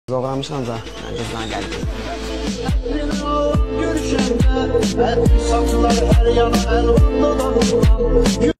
Zorlamışsınız da. Gözden geldi. Görüşende, el saklar her yana el